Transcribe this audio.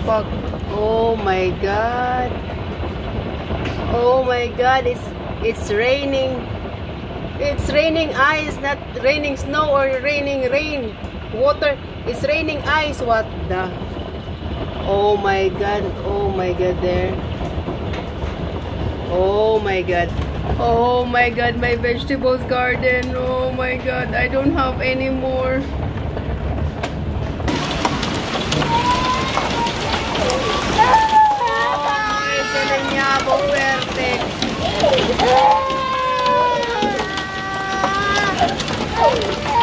fuck? Oh my god. Oh my god, it's raining. It's raining ice, not raining snow or raining rain. Water. It's raining ice. What the? Oh my god. Oh my god there. Oh my god. Oh my god, my vegetables garden. Oh my god, I don't have any more. Oh,